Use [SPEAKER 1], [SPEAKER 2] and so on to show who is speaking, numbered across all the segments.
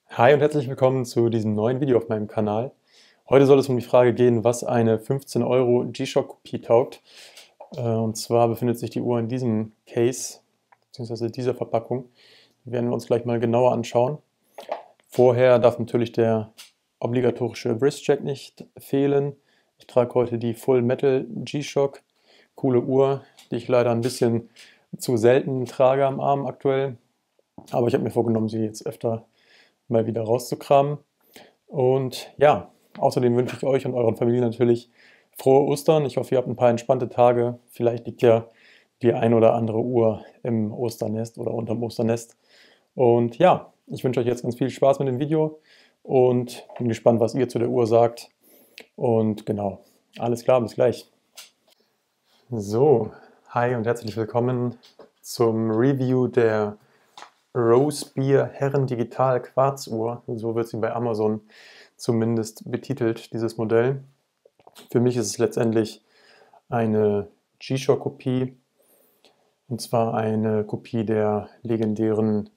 [SPEAKER 1] Hi und herzlich willkommen zu diesem neuen Video auf meinem Kanal. Heute soll es um die Frage gehen, was eine 15 Euro G-Shock-Kopie taugt. Und zwar befindet sich die Uhr in diesem Case, beziehungsweise dieser Verpackung. Die werden wir uns gleich mal genauer anschauen. Vorher darf natürlich der obligatorische Wrist-Check nicht fehlen. Ich trage heute die Full Metal G-Shock. Coole Uhr, die ich leider ein bisschen zu selten trage am Arm aktuell. Aber ich habe mir vorgenommen, sie jetzt öfter mal wieder rauszukramen. Und ja, außerdem wünsche ich euch und euren Familien natürlich frohe Ostern. Ich hoffe, ihr habt ein paar entspannte Tage. Vielleicht liegt ja die ein oder andere Uhr im Osternest oder unterm Osternest. Und ja, ich wünsche euch jetzt ganz viel Spaß mit dem Video und bin gespannt, was ihr zu der Uhr sagt. Und genau, alles klar, bis gleich. So, hi und herzlich willkommen zum Review der Rosebeer Herren Digital Quarzuhr. So wird sie bei Amazon zumindest betitelt, dieses Modell. Für mich ist es letztendlich eine G-Shock-Kopie, und zwar eine Kopie der legendären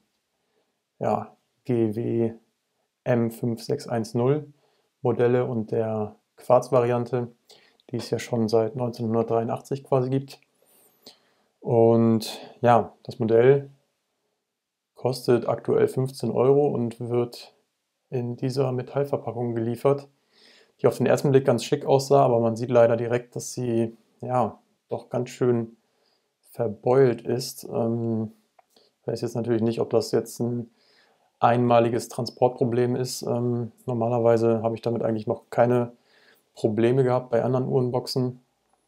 [SPEAKER 1] GW M5610 Modelle und der Quarz-Variante, die es ja schon seit 1983 quasi gibt. Und ja, das Modell kostet aktuell 15 Euro und wird in dieser Metallverpackung geliefert, die auf den ersten Blick ganz schick aussah, aber man sieht leider direkt, dass sie ja doch ganz schön verbeult ist. Ich weiß jetzt natürlich nicht, ob das jetzt ein einmaliges Transportproblem ist. Normalerweise habe ich damit eigentlich noch keine Probleme gehabt bei anderen Uhrenboxen.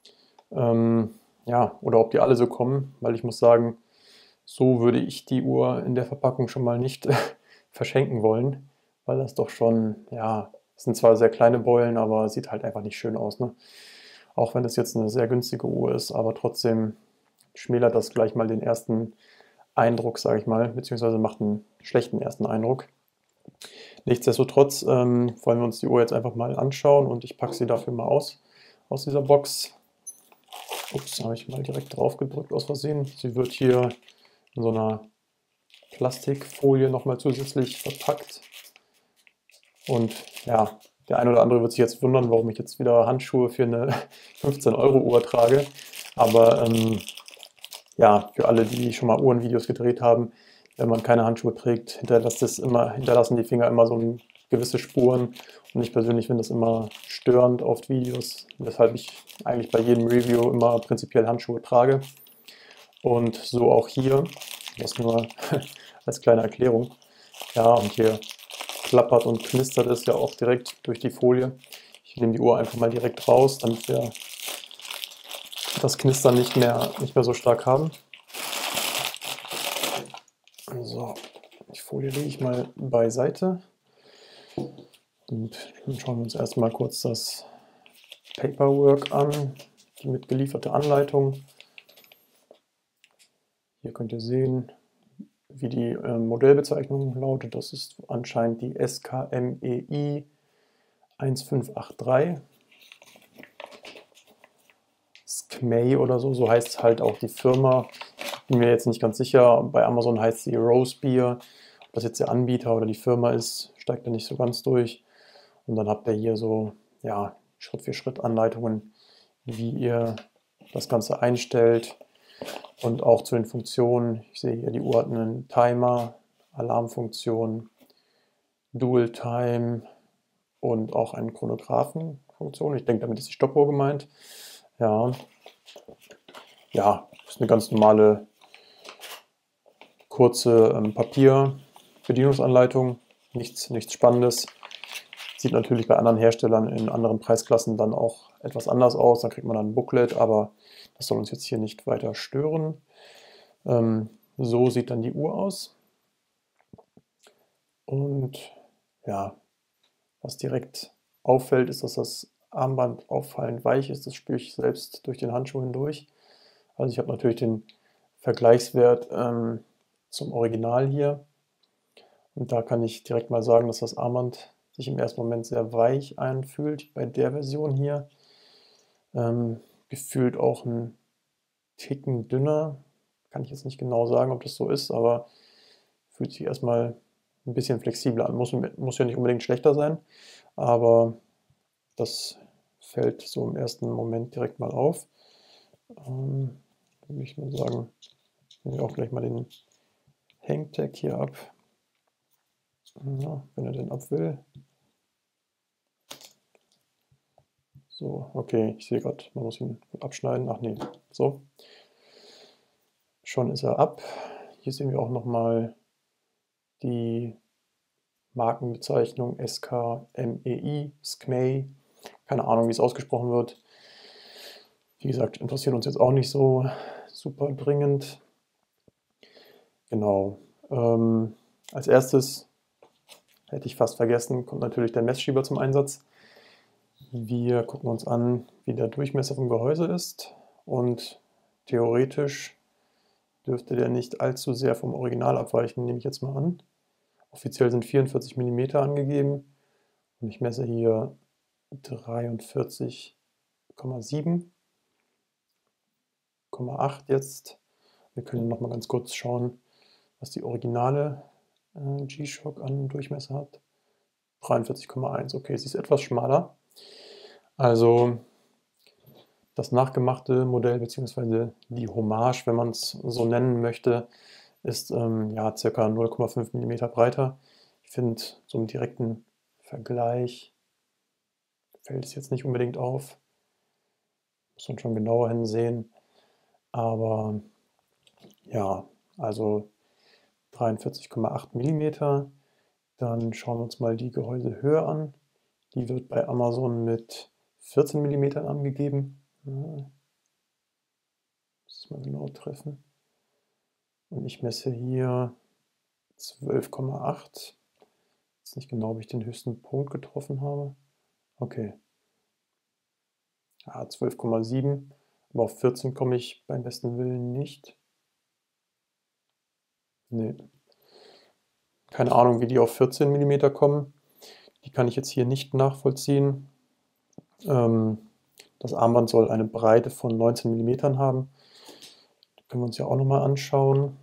[SPEAKER 1] Ja, oder ob die alle so kommen, weil ich muss sagen, so würde ich die Uhr in der Verpackung schon mal nicht verschenken wollen, weil das doch schon, ja, es sind zwar sehr kleine Beulen, aber sieht halt einfach nicht schön aus, ne? Auch wenn es jetzt eine sehr günstige Uhr ist, aber trotzdem schmälert das gleich mal den ersten Eindruck, sage ich mal, beziehungsweise macht einen schlechten ersten Eindruck. Nichtsdestotrotz wollen wir uns die Uhr jetzt einfach mal anschauen und ich packe sie dafür mal aus dieser Box. Ups, habe ich mal direkt drauf gedrückt aus Versehen. Sie wird hier in so einer Plastikfolie nochmal zusätzlich verpackt. Und ja, der eine oder andere wird sich jetzt wundern, warum ich jetzt wieder Handschuhe für eine 15 Euro Uhr trage. Aber ja, für alle, die schon mal Uhrenvideos gedreht haben, wenn man keine Handschuhe trägt, hinterlassen die Finger immer so gewisse Spuren. Und ich persönlich finde das immer störend auf Videos, weshalb ich eigentlich bei jedem Review immer prinzipiell Handschuhe trage. Und so auch hier, das nur als kleine Erklärung. Ja, und hier klappert und knistert es ja auch direkt durch die Folie. Ich nehme die Uhr einfach mal direkt raus, damit wir das Knistern nicht mehr so stark haben. So, die Folie lege ich mal beiseite. Und dann schauen wir uns erstmal kurz das Paperwork an, die mitgelieferte Anleitung. Hier könnt ihr sehen, wie die Modellbezeichnung lautet. Das ist anscheinend die SKMEI 1583. SKMEI oder so, so heißt halt auch die Firma. Bin mir jetzt nicht ganz sicher. Bei Amazon heißt sie Rosebeer. Ob das jetzt der Anbieter oder die Firma ist, steigt da nicht so ganz durch. Und dann habt ihr hier so ja, Schritt für Schritt Anleitungen, wie ihr das Ganze einstellt und auch zu den Funktionen. Ich sehe hier, die Uhr hat einen Timer, Alarmfunktion, Dual Time und auch eine Chronographenfunktion. Ich denke, damit ist die Stoppuhr gemeint. Ja, ja, ist eine ganz normale kurze Papier-Bedienungsanleitung, nichts Spannendes. Sieht natürlich bei anderen Herstellern in anderen Preisklassen dann auch etwas anders aus. Dann kriegt man dann ein Booklet, aber das soll uns jetzt hier nicht weiter stören. So sieht dann die Uhr aus. Und ja, was direkt auffällt, ist, dass das Armband auffallend weich ist. Das spüre ich selbst durch den Handschuh hindurch. Also ich habe natürlich den Vergleichswert zum Original hier. Und da kann ich direkt mal sagen, dass das Armband sich im ersten Moment sehr weich anfühlt bei der Version hier. Gefühlt auch ein Ticken dünner. Kann ich jetzt nicht genau sagen, ob das so ist, aber fühlt sich erstmal ein bisschen flexibler an. Muss ja nicht unbedingt schlechter sein, aber das fällt so im ersten Moment direkt mal auf. Würde ich mal sagen, nehme ich auch gleich mal den Hangtag hier ab. Ja, wenn er den ab will. So, okay, ich sehe gerade, man muss ihn abschneiden. Ach nee, so. Schon ist er ab. Hier sehen wir auch nochmal die Markenbezeichnung SKMEI, SKMEI. Keine Ahnung, wie es ausgesprochen wird. Wie gesagt, interessiert uns jetzt auch nicht so super dringend. Genau. Als erstes, hätte ich fast vergessen, kommt natürlich der Messschieber zum Einsatz. Wir gucken uns an, wie der Durchmesser vom Gehäuse ist, und theoretisch dürfte der nicht allzu sehr vom Original abweichen, nehme ich jetzt mal an. Offiziell sind 44 mm angegeben und ich messe hier 43,7,8 jetzt. Wir können noch mal ganz kurz schauen, was die originale G-Shock an Durchmesser hat. 43,1. Okay, sie ist etwas schmaler. Also das nachgemachte Modell bzw. die Hommage, wenn man es so nennen möchte, ist ja, ca. 0,5 mm breiter. Ich finde, so im direkten Vergleich fällt es jetzt nicht unbedingt auf. Muss man schon genauer hinsehen. Aber ja, also 43,8 mm. Dann schauen wir uns mal die Gehäusehöhe an. Die wird bei Amazon mit 14 mm angegeben. Ja, muss es mal genau treffen. Und ich messe hier 12,8. Jetzt nicht genau, ob ich den höchsten Punkt getroffen habe. Okay. Ja, 12,7. Aber auf 14 komme ich beim besten Willen nicht. Nee. Keine Ahnung, wie die auf 14 mm kommen. Die kann ich jetzt hier nicht nachvollziehen. Das Armband soll eine Breite von 19 mm haben. Das können wir uns ja auch nochmal anschauen.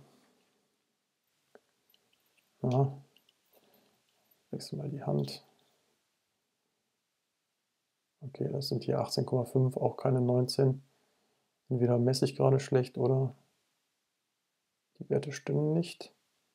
[SPEAKER 1] Ja. Wechsel mal die Hand. Okay, das sind hier 18,5, auch keine 19. Entweder messe ich gerade schlecht oder die Werte stimmen nicht.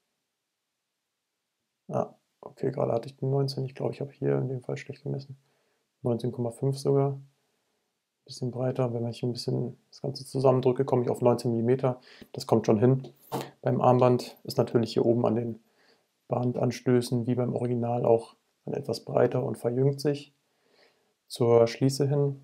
[SPEAKER 1] Ah, okay, gerade hatte ich die 19. Ich glaube, ich habe hier in dem Fall schlecht gemessen. 19,5 sogar. Bisschen breiter. Wenn ich ein bisschen das Ganze zusammendrücke, komme ich auf 19 mm. Das kommt schon hin. Beim Armband ist natürlich hier oben an den Bandanstößen wie beim Original auch dann etwas breiter und verjüngt sich zur Schließe hin.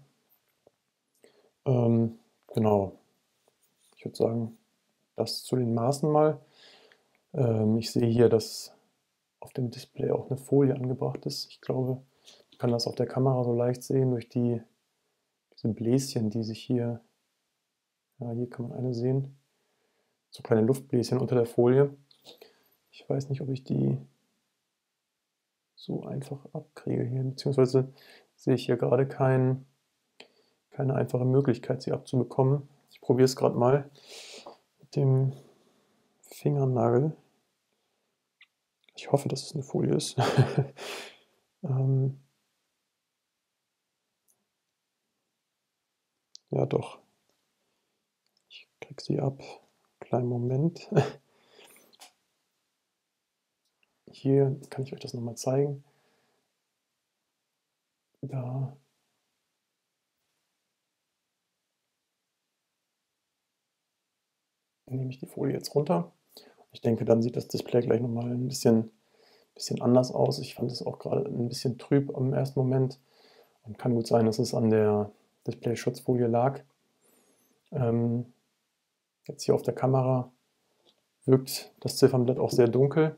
[SPEAKER 1] Genau. Ich würde sagen, das zu den Maßen mal. Ich sehe hier, dass auf dem Display auch eine Folie angebracht ist. Ich glaube, ich kann das auf der Kamera so leicht sehen durch diese Bläschen, die sich hier, ja, hier kann man eine sehen, so kleine Luftbläschen unter der Folie. Ich weiß nicht, ob ich die so einfach abkriege hier, beziehungsweise sehe ich hier gerade keine einfache Möglichkeit, sie abzubekommen. Ich probiere es gerade mal mit dem Fingernagel. Ich hoffe, dass es eine Folie ist. Ja, doch. Ich kriege sie ab. Kleinen Moment. Hier kann ich euch das nochmal zeigen. Da nehme ich die Folie jetzt runter. Ich denke, dann sieht das Display gleich nochmal ein bisschen anders aus. Ich fand es auch gerade ein bisschen trüb im ersten Moment und kann gut sein, dass es an der Display-Schutzfolie lag. Jetzt hier auf der Kamera wirkt das Ziffernblatt auch sehr dunkel,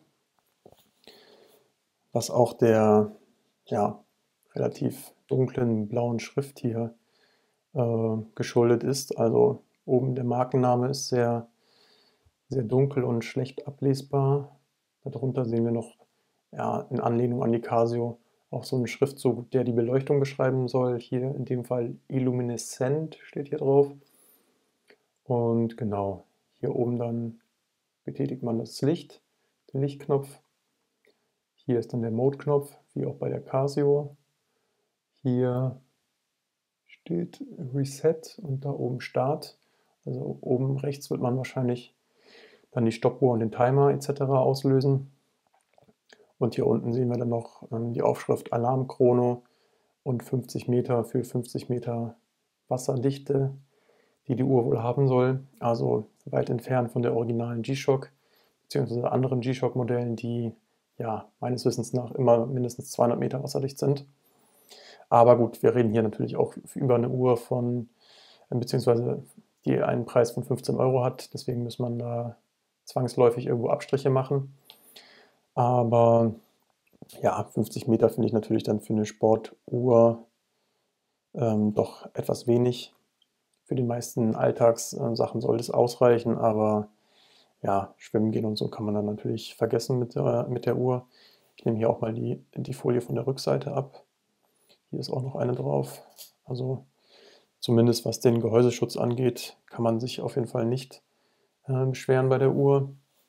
[SPEAKER 1] was auch der, ja, relativ dunklen blauen Schrift hier geschuldet ist. Also oben der Markenname ist sehr, sehr dunkel und schlecht ablesbar. Darunter sehen wir noch, ja, in Anlehnung an die Casio auch so einen Schriftzug, der die Beleuchtung beschreiben soll. Hier in dem Fall Illuminescent steht hier drauf. Und genau, hier oben dann betätigt man das Licht, den Lichtknopf. Hier ist dann der Mode-Knopf, wie auch bei der Casio. Hier steht Reset und da oben Start. Also oben rechts wird man wahrscheinlich dann die Stoppuhr und den Timer etc. auslösen. Und hier unten sehen wir dann noch die Aufschrift Alarmchrono und 50 Meter für 50 Meter Wasserdichte, die die Uhr wohl haben soll. Also weit entfernt von der originalen G-Shock bzw. anderen G-Shock-Modellen, die ja meines Wissens nach immer mindestens 200 Meter wasserdicht sind. Aber gut, wir reden hier natürlich auch über eine Uhr von, beziehungsweise die einen Preis von 15 Euro hat. Deswegen muss man da zwangsläufig irgendwo Abstriche machen. Aber ja, 50 Meter finde ich natürlich dann für eine Sportuhr doch etwas wenig. Für die meisten Alltagssachen sollte es ausreichen, aber ja, schwimmen gehen und so kann man dann natürlich vergessen mit der Uhr. Ich nehme hier auch mal die Folie von der Rückseite ab. Hier ist auch noch eine drauf. Also zumindest was den Gehäuseschutz angeht, kann man sich auf jeden Fall nicht beschweren bei der Uhr.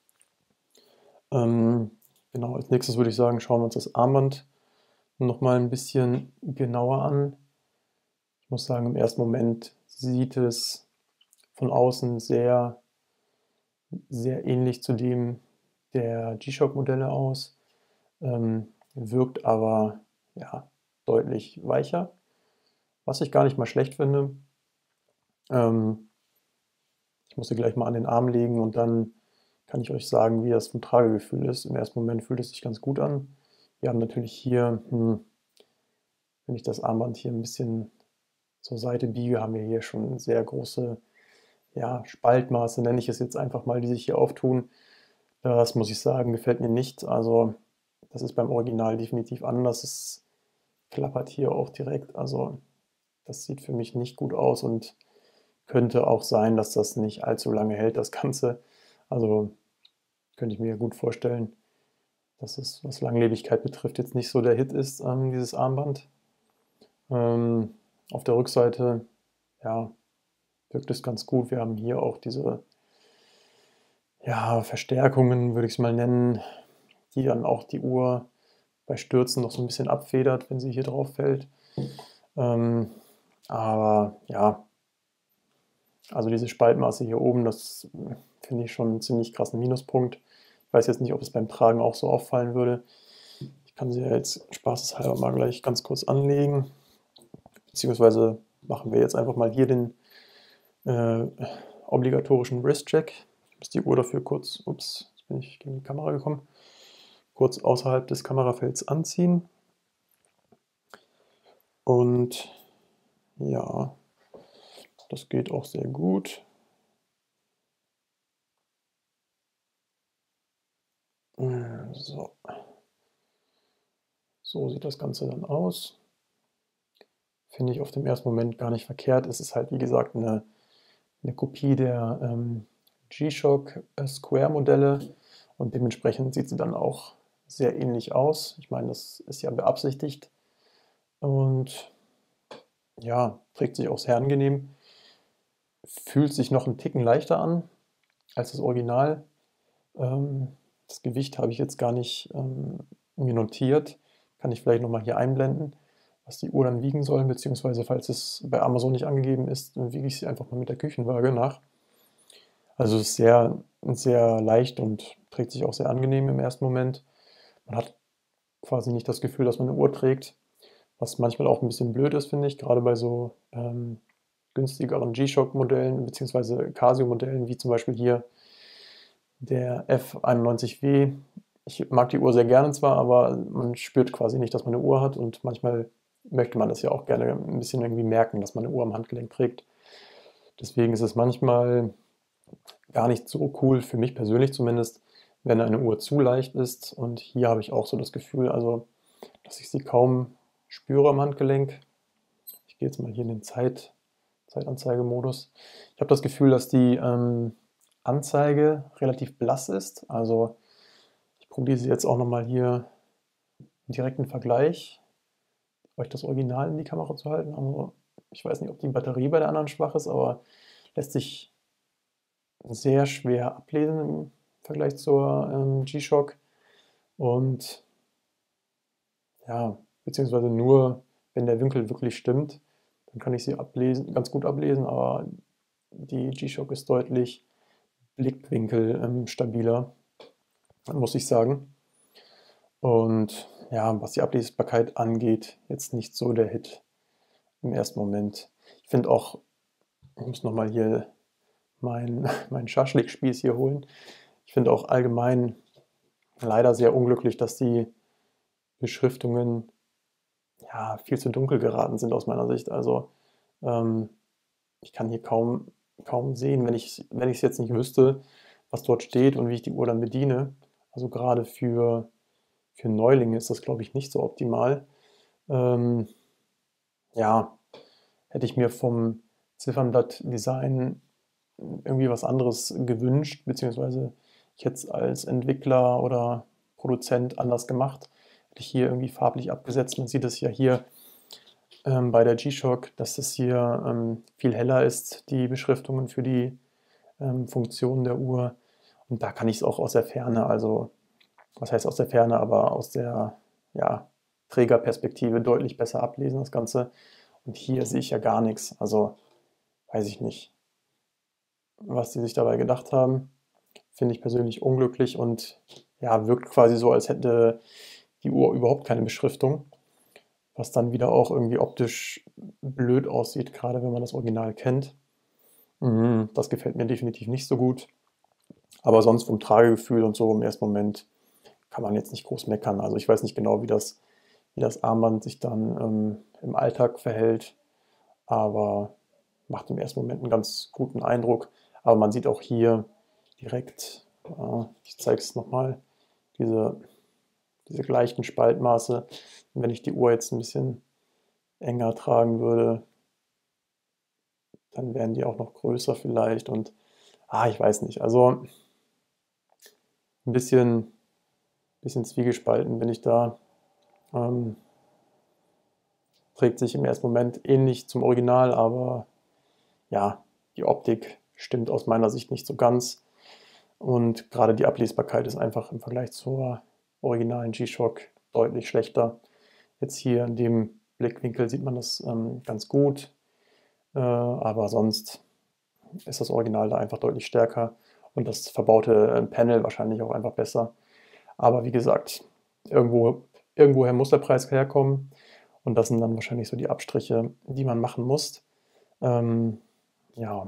[SPEAKER 1] Genau, als nächstes würde ich sagen, schauen wir uns das Armband nochmal ein bisschen genauer an. Ich muss sagen, im ersten Moment sieht es von außen sehr, sehr ähnlich zu dem der G-Shock-Modelle aus, wirkt aber ja, deutlich weicher, was ich gar nicht mal schlecht finde. Ich muss sie gleich mal an den Arm legen und dann kann ich euch sagen, wie das vom Tragegefühl ist. Im ersten Moment fühlt es sich ganz gut an. Wir haben natürlich hier, wenn ich das Armband hier ein bisschen zur Seite biege, haben wir hier schon sehr große, ja, Spaltmaße, nenne ich es jetzt einfach mal, die sich hier auftun. Das muss ich sagen, gefällt mir nicht. Also das ist beim Original definitiv anders. Es klappert hier auch direkt. Also das sieht für mich nicht gut aus und könnte auch sein, dass das nicht allzu lange hält, das Ganze. Also könnte ich mir gut vorstellen, dass es, was Langlebigkeit betrifft, jetzt nicht so der Hit ist, dieses Armband. Auf der Rückseite, ja, wirkt es ganz gut. Wir haben hier auch diese, ja, Verstärkungen, würde ich es mal nennen, die dann auch die Uhr bei Stürzen noch so ein bisschen abfedert, wenn sie hier drauf fällt. Aber ja, also diese Spaltmaße hier oben, das finde ich schon einen ziemlich krassen Minuspunkt. Ich weiß jetzt nicht, ob es beim Tragen auch so auffallen würde. Ich kann sie ja jetzt spaßeshalber mal gleich ganz kurz anlegen. Beziehungsweise machen wir jetzt einfach mal hier den obligatorischen Wrist-Check. Ich muss die Uhr dafür kurz, ups, jetzt bin ich gegen die Kamera gekommen, kurz außerhalb des Kamerafelds anziehen. Und ja, das geht auch sehr gut. So. So sieht das Ganze dann aus. Finde ich auf dem ersten Moment gar nicht verkehrt. Es ist halt, wie gesagt, eine Kopie der G-Shock Square Modelle und dementsprechend sieht sie dann auch sehr ähnlich aus. Ich meine, das ist ja beabsichtigt und ja, trägt sich auch sehr angenehm. Fühlt sich noch einen Ticken leichter an als das Original. Das Gewicht habe ich jetzt gar nicht mir notiert. Kann ich vielleicht nochmal hier einblenden, was die Uhr dann wiegen soll, beziehungsweise falls es bei Amazon nicht angegeben ist, dann wiege ich sie einfach mal mit der Küchenwaage nach. Also es ist sehr, sehr leicht und trägt sich auch sehr angenehm im ersten Moment. Man hat quasi nicht das Gefühl, dass man eine Uhr trägt, was manchmal auch ein bisschen blöd ist, finde ich, gerade bei so günstigeren G-Shock-Modellen bzw. Casio-Modellen, wie zum Beispiel hier der F91W. Ich mag die Uhr sehr gerne zwar, aber man spürt quasi nicht, dass man eine Uhr hat und manchmal möchte man das ja auch gerne ein bisschen irgendwie merken, dass man eine Uhr am Handgelenk trägt. Deswegen ist es manchmal gar nicht so cool, für mich persönlich zumindest, wenn eine Uhr zu leicht ist. Und hier habe ich auch so das Gefühl, also, dass ich sie kaum spüre am Handgelenk. Ich gehe jetzt mal hier in den Zeitanzeigemodus. Ich habe das Gefühl, dass die Anzeige relativ blass ist. Also ich probiere sie jetzt auch nochmal hier im direkten Vergleich, euch das Original in die Kamera zu halten. Also ich weiß nicht, ob die Batterie bei der anderen schwach ist, aber lässt sich sehr schwer ablesen im Vergleich zur G-Shock. Und ja, beziehungsweise nur, wenn der Winkel wirklich stimmt, dann kann ich sie ablesen, ganz gut ablesen, aber die G-Shock ist deutlich Blickwinkel stabiler, muss ich sagen. Und ja, was die Ablesbarkeit angeht, jetzt nicht so der Hit im ersten Moment. Ich finde auch, ich muss nochmal hier meinen Schaschlik-Spieß hier holen. Ich finde auch allgemein leider sehr unglücklich, dass die Beschriftungen ja viel zu dunkel geraten sind aus meiner Sicht. Also ähm, ich kann hier kaum sehen, wenn ich es jetzt nicht wüsste, was dort steht und wie ich die Uhr dann bediene. Also gerade für Neulinge ist das, glaube ich, nicht so optimal. Ähm, ja, hätte ich mir vom Ziffernblatt-Design irgendwie was anderes gewünscht, beziehungsweise ich hätte es als Entwickler oder Produzent anders gemacht. Hätte ich hier irgendwie farblich abgesetzt. Man sieht es ja hier bei der G-Shock, dass es hier viel heller ist, die Beschriftungen für die Funktionen der Uhr. Und da kann ich es auch aus der Ferne, also was heißt aus der Ferne, aber aus der ja, Trägerperspektive deutlich besser ablesen, das Ganze. Und hier sehe ich ja gar nichts. Also weiß ich nicht, was die sich dabei gedacht haben. Finde ich persönlich unglücklich und ja, wirkt quasi so, als hätte die Uhr überhaupt keine Beschriftung, was dann wieder auch irgendwie optisch blöd aussieht, gerade wenn man das Original kennt. Das gefällt mir definitiv nicht so gut. Aber sonst vom Tragegefühl und so im ersten Moment kann man jetzt nicht groß meckern. Also ich weiß nicht genau, wie das Armband sich dann im Alltag verhält, aber macht im ersten Moment einen ganz guten Eindruck. Aber man sieht auch hier direkt, ich zeige es nochmal, diese, diese gleichen Spaltmaße. Und wenn ich die Uhr jetzt ein bisschen enger tragen würde, dann wären die auch noch größer vielleicht. Und ich weiß nicht. Also ein bisschen zwiegespalten bin ich da. Ähm, trägt sich im ersten Moment ähnlich zum Original, aber ja, die Optik stimmt aus meiner Sicht nicht so ganz. Und gerade die Ablesbarkeit ist einfach im Vergleich zur originalen G-Shock deutlich schlechter. Jetzt hier in dem Blickwinkel sieht man das ganz gut, aber sonst ist das Original da einfach deutlich stärker und das verbaute Panel wahrscheinlich auch einfach besser. Aber wie gesagt, irgendwoher muss der Preis herkommen und das sind dann wahrscheinlich so die Abstriche, die man machen muss. Ähm, ja,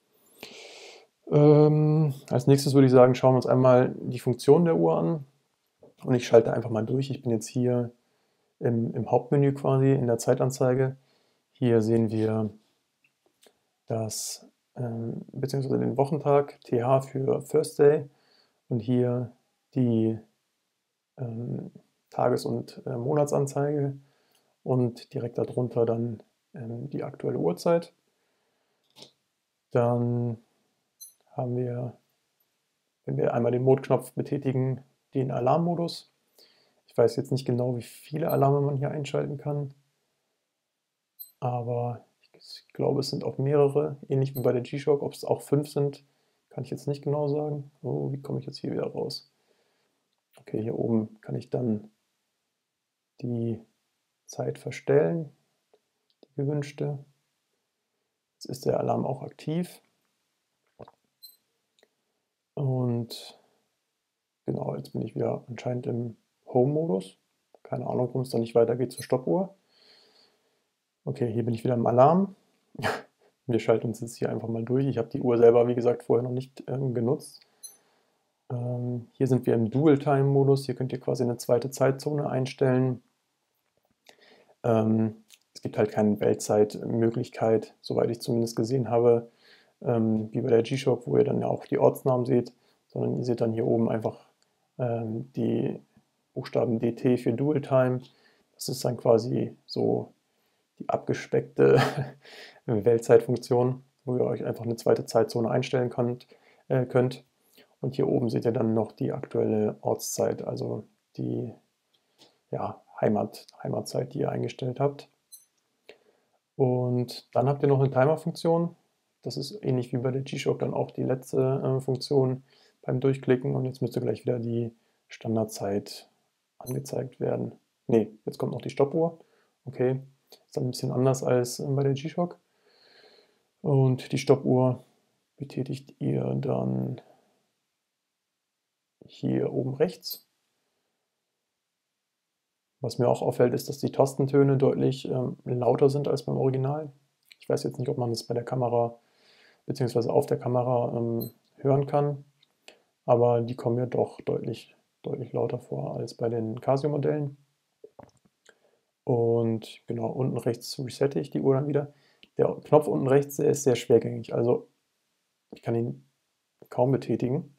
[SPEAKER 1] als nächstes würde ich sagen, schauen wir uns einmal die Funktion der Uhr an und ich schalte einfach mal durch. Ich bin jetzt hier im Hauptmenü quasi in der Zeitanzeige. Hier sehen wir das, beziehungsweise den Wochentag, TH für Thursday und hier die ähm, Tages- und Monatsanzeige und direkt darunter dann die aktuelle Uhrzeit. Dann haben wir, wenn wir einmal den Mode-Knopf betätigen, den Alarmmodus. Ich weiß jetzt nicht genau, wie viele Alarme man hier einschalten kann, aber ich glaube, es sind auch mehrere, ähnlich wie bei der G-Shock. Ob es auch 5 sind, kann ich jetzt nicht genau sagen. Oh, wie komme ich jetzt hier wieder raus? Okay, hier oben kann ich dann die Zeit verstellen, die gewünschte. Jetzt ist der Alarm auch aktiv. Und genau, jetzt bin ich wieder anscheinend im Home-Modus. Keine Ahnung, warum es dann nicht weitergeht zur Stoppuhr. Okay, hier bin ich wieder im Alarm. Wir schalten uns jetzt hier einfach mal durch. Ich habe die Uhr selber, wie gesagt, vorher noch nicht genutzt. Hier sind wir im Dual-Time-Modus. Hier könnt ihr quasi eine zweite Zeitzone einstellen. Es gibt halt keine Weltzeitmöglichkeit, soweit ich zumindest gesehen habe, wie bei der G-Shock, wo ihr dann ja auch die Ortsnamen seht, sondern ihr seht dann hier oben einfach die Buchstaben DT für Dual Time. Das ist dann quasi so die abgespeckte Weltzeitfunktion, wo ihr euch einfach eine zweite Zeitzone einstellen könnt. Und hier oben seht ihr dann noch die aktuelle Ortszeit, also die ja, Heimatzeit, die ihr eingestellt habt. Und dann habt ihr noch eine Timer-Funktion. Das ist ähnlich wie bei der G-Shock dann auch die letzte Funktion beim Durchklicken. Und jetzt müsste gleich wieder die Standardzeit angezeigt werden. Ne, jetzt kommt noch die Stoppuhr. Okay, ist dann ein bisschen anders als bei der G-Shock. Und die Stoppuhr betätigt ihr dann hier oben rechts. Was mir auch auffällt, ist, dass die Tastentöne deutlich lauter sind als beim Original. Ich weiß jetzt nicht, ob man das bei der Kamera bzw. auf der Kamera hören kann, aber die kommen mir doch deutlich lauter vor als bei den Casio-Modellen. Und genau, unten rechts resette ich die Uhr dann wieder. Der Knopf unten rechts, der ist sehr schwergängig, also ich kann ihn kaum betätigen.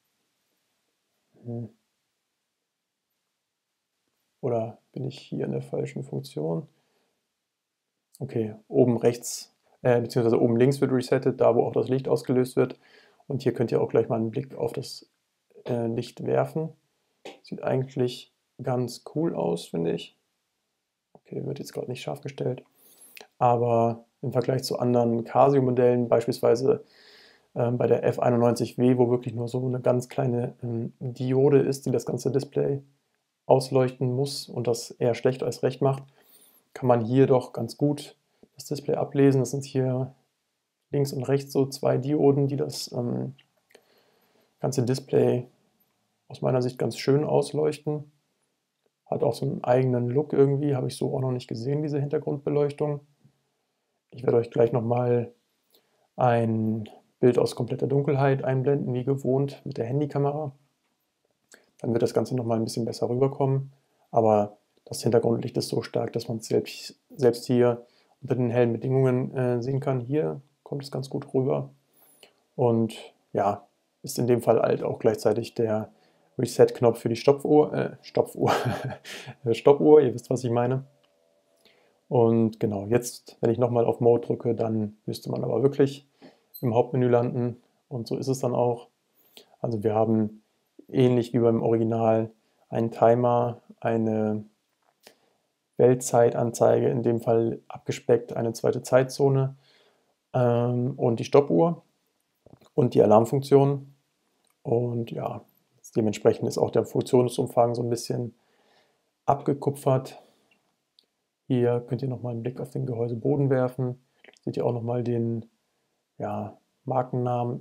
[SPEAKER 1] Oder bin ich hier in der falschen Funktion? Okay, oben rechts, beziehungsweise oben links wird resettet, da wo auch das Licht ausgelöst wird. Und hier könnt ihr auch gleich mal einen Blick auf das Licht werfen. Sieht eigentlich ganz cool aus, finde ich. Okay, wird jetzt gerade nicht scharf gestellt. Aber im Vergleich zu anderen Casio-Modellen, beispielsweise bei der F91W, wo wirklich nur so eine ganz kleine Diode ist, die das ganze Display ausleuchten muss und das eher schlecht als recht macht, kann man hier doch ganz gut das Display ablesen. Das sind hier links und rechts so zwei Dioden, die das ganze Display aus meiner Sicht ganz schön ausleuchten. Hat auch so einen eigenen Look irgendwie, habe ich so auch noch nicht gesehen, diese Hintergrundbeleuchtung. Ich werde euch gleich nochmal ein Bild aus kompletter Dunkelheit einblenden, wie gewohnt mit der Handykamera. Dann wird das Ganze nochmal ein bisschen besser rüberkommen, aber das Hintergrundlicht ist so stark, dass man es selbst hier unter den hellen Bedingungen sehen kann. Hier kommt es ganz gut rüber und ja, ist in dem Fall halt auch gleichzeitig der Reset-Knopf für die Stoppuhr, Stoppuhr, ihr wisst, was ich meine. Und genau, jetzt, wenn ich nochmal auf Mode drücke, dann müsste man aber wirklich im Hauptmenü landen und so ist es dann auch. Also wir haben ähnlich wie beim Original einen Timer, eine Weltzeitanzeige, in dem Fall abgespeckt, eine zweite Zeitzone und die Stoppuhr und die Alarmfunktion. Und ja, dementsprechend ist auch der Funktionsumfang so ein bisschen abgekupfert. Hier könnt ihr nochmal einen Blick auf den Gehäuseboden werfen. Seht ihr auch nochmal den Markennamen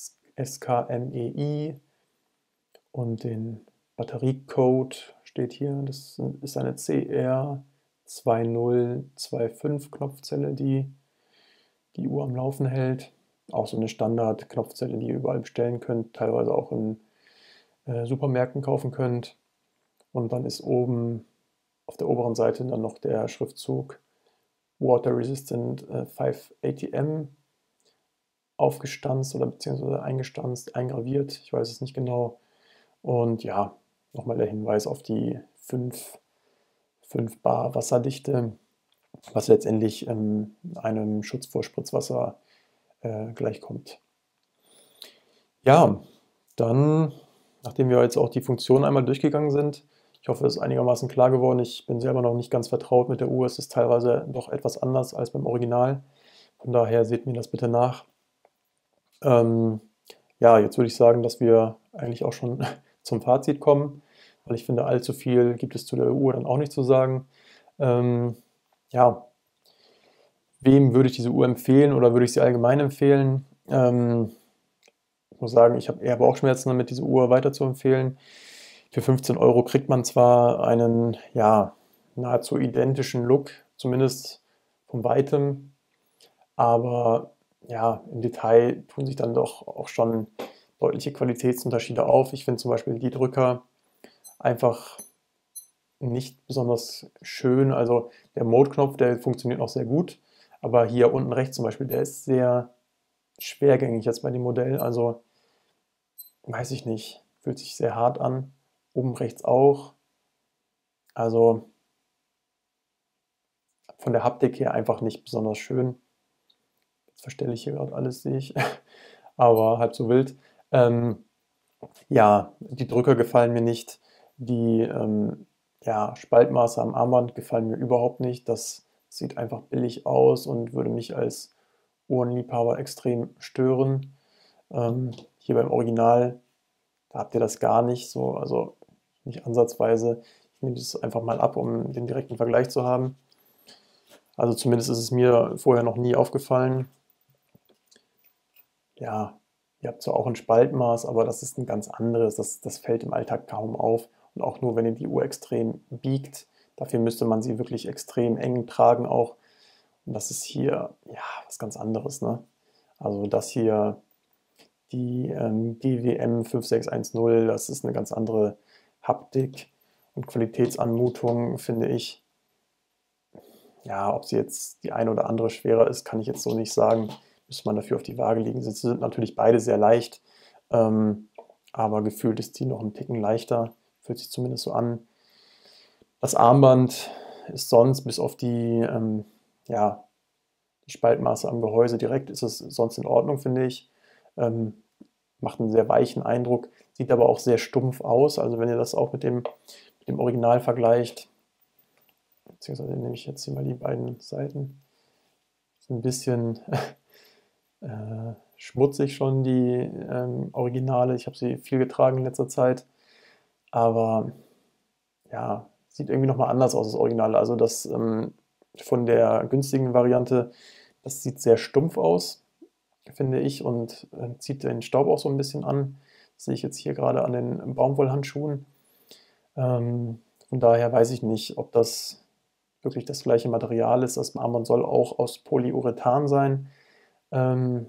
[SPEAKER 1] SKMEI und den Batteriecode steht hier. Das ist eine CR2025 Knopfzelle, die die Uhr am Laufen hält. Auch so eine Standard-Knopfzelle, die ihr überall bestellen könnt, teilweise auch in Supermärkten kaufen könnt. Und dann ist oben auf der oberen Seite dann noch der Schriftzug Water Resistant 580M aufgestanzt oder beziehungsweise eingestanzt, eingraviert. Ich weiß es nicht genau. Und ja, nochmal der Hinweis auf die 5 Bar Wasserdichte, was letztendlich einem Schutz vor Spritzwasser gleichkommt. Ja, dann, nachdem wir jetzt auch die Funktionen einmal durchgegangen sind, ich hoffe, es ist einigermaßen klar geworden. Ich bin selber noch nicht ganz vertraut mit der Uhr. Es ist teilweise doch etwas anders als beim Original. Von daher seht mir das bitte nach. Ja, jetzt würde ich sagen, dass wir eigentlich auch schon zum Fazit kommen, weil ich finde, allzu viel gibt es zu der Uhr dann auch nicht zu sagen. Ja, wem würde ich diese Uhr empfehlen oder würde ich sie allgemein empfehlen? Ich muss sagen, ich habe eher Bauchschmerzen damit, diese Uhr weiter zu empfehlen. Für 15 Euro kriegt man zwar einen, ja, nahezu identischen Look, zumindest von weitem, aber ja, im Detail tun sich dann doch auch schon deutliche Qualitätsunterschiede auf. Ich finde zum Beispiel die Drücker einfach nicht besonders schön. Also der Mode-Knopf, der funktioniert noch sehr gut, aber hier unten rechts zum Beispiel, der ist sehr schwergängig jetzt bei dem Modell. Also weiß ich nicht, fühlt sich sehr hart an. Oben rechts auch. Also von der Haptik her einfach nicht besonders schön. Jetzt verstelle ich hier gerade alles, sehe ich, aber halb so wild. Ja, die Drücker gefallen mir nicht. Die ja, Spaltmaße am Armband gefallen mir überhaupt nicht. Das sieht einfach billig aus und würde mich als Uhrenliebhaber extrem stören. Hier beim Original, da habt ihr das gar nicht so, also nicht ansatzweise. Ich nehme es einfach mal ab, um den direkten Vergleich zu haben. Also zumindest ist es mir vorher noch nie aufgefallen. Ja, ihr habt zwar auch ein Spaltmaß, aber das ist ein ganz anderes. Das fällt im Alltag kaum auf. Und auch nur, wenn ihr die Uhr extrem biegt. Dafür müsste man sie wirklich extrem eng tragen auch. Und das ist hier ja was ganz anderes, ne? Also das hier, die GWM 5610, das ist eine ganz andere Haptik und Qualitätsanmutung, finde ich. Ja, ob sie jetzt die eine oder andere schwerer ist, kann ich jetzt so nicht sagen. Müsste man dafür auf die Waage legen. Sie sind natürlich beide sehr leicht, aber gefühlt ist die noch ein Ticken leichter. Fühlt sich zumindest so an. Das Armband ist sonst bis auf ja, die Spaltmaße am Gehäuse direkt, ist es sonst in Ordnung, finde ich. Macht einen sehr weichen Eindruck, sieht aber auch sehr stumpf aus. Also wenn ihr das auch mit dem Original vergleicht, beziehungsweise nehme ich jetzt hier mal die beiden Seiten, ist ein bisschen schmutzig schon die Originale. Ich habe sie viel getragen in letzter Zeit, aber ja, sieht irgendwie nochmal anders aus, das Original. Also das von der günstigen Variante, das sieht sehr stumpf aus, finde ich, und zieht den Staub auch so ein bisschen an. Das sehe ich jetzt hier gerade an den Baumwollhandschuhen. Von daher weiß ich nicht, ob das wirklich das gleiche Material ist. Das Armband soll auch aus Polyurethan sein. Ähm,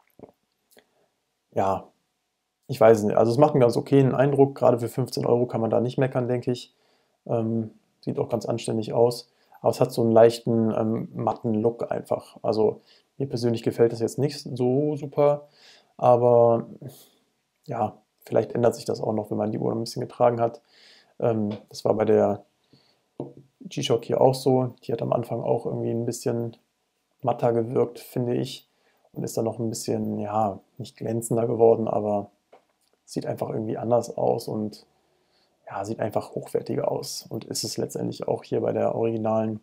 [SPEAKER 1] ja, ich weiß es nicht. Also es macht einen ganz okayen Eindruck. Gerade für 15 Euro kann man da nicht meckern, denke ich. Sieht auch ganz anständig aus. Aber es hat so einen leichten matten Look einfach. Also mir persönlich gefällt das jetzt nicht so super. Aber ja, vielleicht ändert sich das auch noch, wenn man die Uhr ein bisschen getragen hat. Das war bei der G-Shock hier auch so. Die hat am Anfang auch irgendwie ein bisschen matter gewirkt, finde ich. Und ist dann noch ein bisschen, ja, nicht glänzender geworden, aber sieht einfach irgendwie anders aus und ja, sieht einfach hochwertiger aus. Und ist es letztendlich auch hier bei der originalen.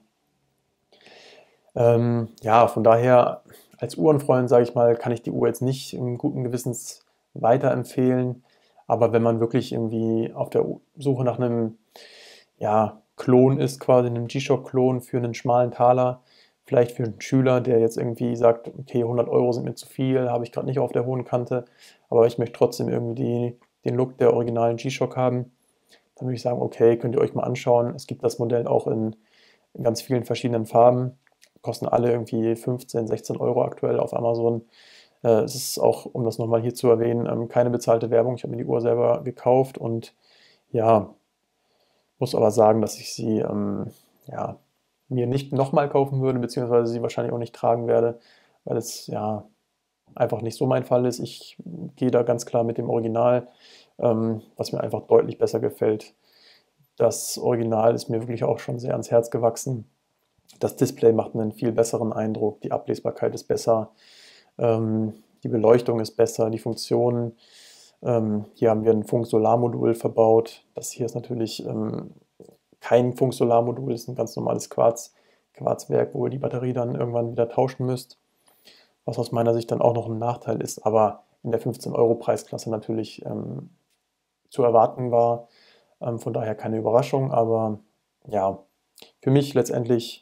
[SPEAKER 1] Ja, von daher, als Uhrenfreund, sage ich mal, kann ich die Uhr jetzt nicht im guten Gewissens weiterempfehlen. Aber wenn man wirklich irgendwie auf der Suche nach einem, ja, Klon ist, quasi einem G-Shock-Klon für einen schmalen Taler, vielleicht für einen Schüler, der jetzt irgendwie sagt, okay, 100 Euro sind mir zu viel, habe ich gerade nicht auf der hohen Kante, aber ich möchte trotzdem irgendwie den Look der originalen G-Shock haben, dann würde ich sagen, okay, könnt ihr euch mal anschauen. Es gibt das Modell auch in ganz vielen verschiedenen Farben. Kosten alle irgendwie 15, 16 Euro aktuell auf Amazon. Es ist auch, um das nochmal hier zu erwähnen, keine bezahlte Werbung. Ich habe mir die Uhr selber gekauft und ja, muss aber sagen, dass ich sie ja, mir nicht nochmal kaufen würde, beziehungsweise sie wahrscheinlich auch nicht tragen werde, weil es ja einfach nicht so mein Fall ist. Ich gehe da ganz klar mit dem Original, was mir einfach deutlich besser gefällt. Das Original ist mir wirklich auch schon sehr ans Herz gewachsen. Das Display macht einen viel besseren Eindruck, die Ablesbarkeit ist besser, die Beleuchtung ist besser, die Funktionen. Hier haben wir ein Funk-Solar-Modul verbaut. Das hier ist natürlich kein Funk-Solar-Modul, ist ein ganz normales Quarzwerk, wo ihr die Batterie dann irgendwann wieder tauschen müsst, was aus meiner Sicht dann auch noch ein Nachteil ist, aber in der 15-Euro-Preisklasse natürlich zu erwarten war. Von daher keine Überraschung, aber ja, für mich letztendlich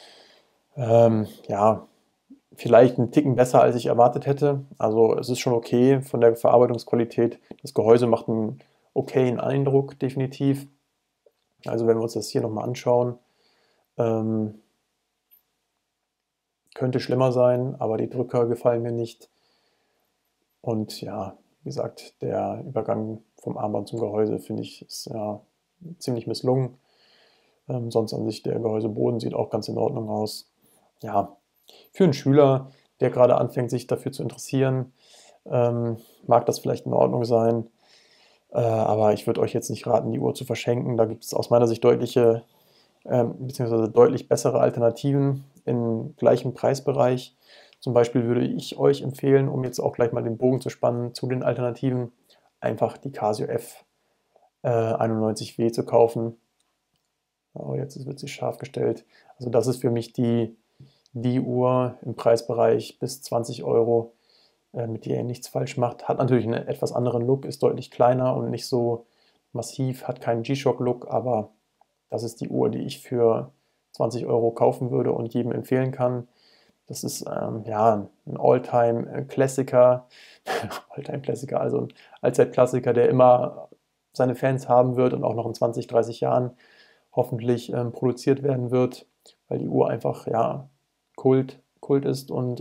[SPEAKER 1] ja, vielleicht einen Ticken besser, als ich erwartet hätte. Also es ist schon okay von der Verarbeitungsqualität. Das Gehäuse macht einen okayen Eindruck, definitiv. Also wenn wir uns das hier nochmal anschauen, ähm, könnte schlimmer sein, aber die Drücker gefallen mir nicht. Und ja, wie gesagt, der Übergang vom Armband zum Gehäuse finde ich ist ja ziemlich misslungen. Sonst an sich der Gehäuseboden sieht auch ganz in Ordnung aus. Ja, für einen Schüler, der gerade anfängt, sich dafür zu interessieren, mag das vielleicht in Ordnung sein. Aber ich würde euch jetzt nicht raten, die Uhr zu verschenken. Da gibt es aus meiner Sicht deutliche, beziehungsweise deutlich bessere Alternativen im gleichen Preisbereich. Zum Beispiel würde ich euch empfehlen, um jetzt auch gleich mal den Bogen zu spannen zu den Alternativen, einfach die Casio F 91W zu kaufen. Oh, jetzt wird sie scharf gestellt. Also das ist für mich die Uhr im Preisbereich bis 20 Euro, mit der ihr nichts falsch macht. Hat natürlich einen etwas anderen Look, ist deutlich kleiner und nicht so massiv, hat keinen G-Shock-Look, aber das ist die Uhr, die ich für 20 Euro kaufen würde und jedem empfehlen kann. Das ist ja ein All-Time-Klassiker, All-Time-Klassiker, also ein Allzeit-Klassiker, der immer seine Fans haben wird und auch noch in 20, 30 Jahren hoffentlich produziert werden wird, weil die Uhr einfach ja Kult ist und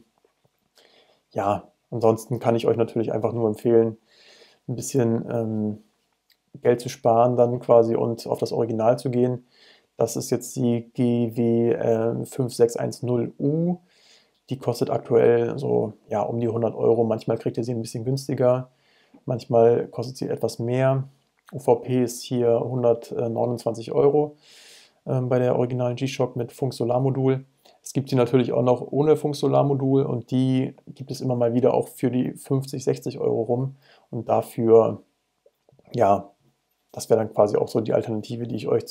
[SPEAKER 1] ja, ansonsten kann ich euch natürlich einfach nur empfehlen, ein bisschen Geld zu sparen dann quasi und auf das Original zu gehen. Das ist jetzt die GW 5610U. Die kostet aktuell so ja, um die 100 Euro. Manchmal kriegt ihr sie ein bisschen günstiger, manchmal kostet sie etwas mehr. UVP ist hier 129 Euro bei der originalen G-Shock mit Funk-Solarmodul. Es gibt sie natürlich auch noch ohne Funk-Solarmodul und die gibt es immer mal wieder auch für die 50, 60 Euro rum. Und dafür, ja, das wäre dann quasi auch so die Alternative, die ich euch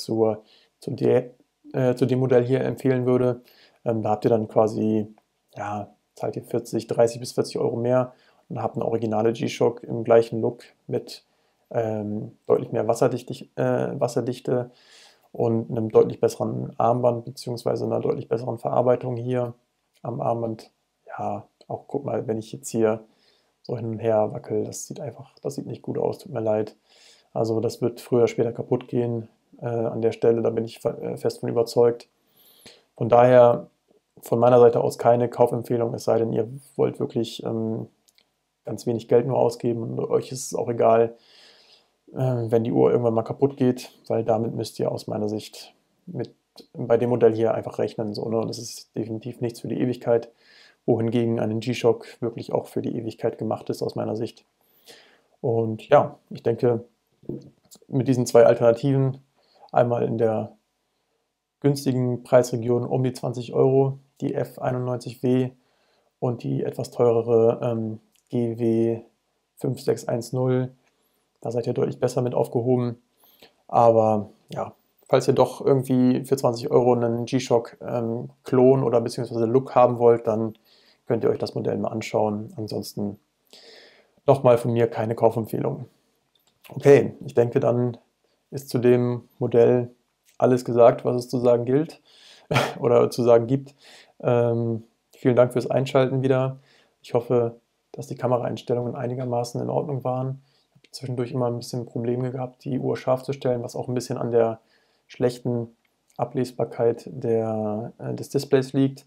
[SPEAKER 1] zu dem Modell hier empfehlen würde. Da habt ihr dann quasi, ja, zahlt ihr 40, 30 bis 40 Euro mehr und habt eine originale G-Shock im gleichen Look mit deutlich mehr Wasserdichte und einem deutlich besseren Armband beziehungsweise einer deutlich besseren Verarbeitung hier am Armband. Ja, auch guck mal, wenn ich jetzt hier so hin und her wackel, das sieht nicht gut aus, tut mir leid. Also das wird früher oder später kaputt gehen an der Stelle, da bin ich fest von überzeugt. Von daher von meiner Seite aus keine Kaufempfehlung, es sei denn, ihr wollt wirklich ganz wenig Geld nur ausgeben und euch ist es auch egal, wenn die Uhr irgendwann mal kaputt geht, weil damit müsst ihr aus meiner Sicht bei dem Modell hier einfach rechnen. So, ne? Und das ist definitiv nichts für die Ewigkeit, wohingegen ein G-Shock wirklich auch für die Ewigkeit gemacht ist aus meiner Sicht. Und ja, ich denke, mit diesen zwei Alternativen, einmal in der günstigen Preisregion um die 20 Euro, die F91W und die etwas teurere GW 5610. Da seid ihr deutlich besser mit aufgehoben. Aber ja, falls ihr doch irgendwie für 20 Euro einen G-Shock Klon oder beziehungsweise Look haben wollt, dann könnt ihr euch das Modell mal anschauen. Ansonsten nochmal von mir keine Kaufempfehlung. Okay, ich denke, dann ist zu dem Modell alles gesagt, was es zu sagen gilt oder zu sagen gibt. Vielen Dank fürs Einschalten wieder. Ich hoffe, dass die Kameraeinstellungen einigermaßen in Ordnung waren. Ich habe zwischendurch immer ein bisschen Probleme gehabt, die Uhr scharf zu stellen, was auch ein bisschen an der schlechten Ablesbarkeit des Displays liegt.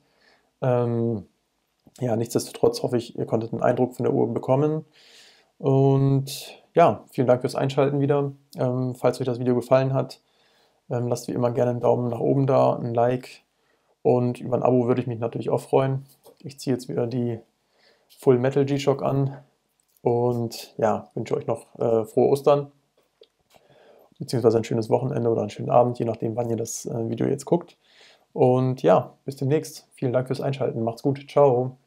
[SPEAKER 1] Ja, nichtsdestotrotz hoffe ich, ihr konntet einen Eindruck von der Uhr bekommen. Und ja, vielen Dank fürs Einschalten wieder. Falls euch das Video gefallen hat, lasst wie immer gerne einen Daumen nach oben da, ein Like und über ein Abo würde ich mich natürlich auch freuen. Ich ziehe jetzt wieder die Full Metal G-Shock an und ja, wünsche euch noch frohe Ostern, beziehungsweise ein schönes Wochenende oder einen schönen Abend, je nachdem, wann ihr das Video jetzt guckt. Und ja, bis demnächst. Vielen Dank fürs Einschalten. Macht's gut. Ciao.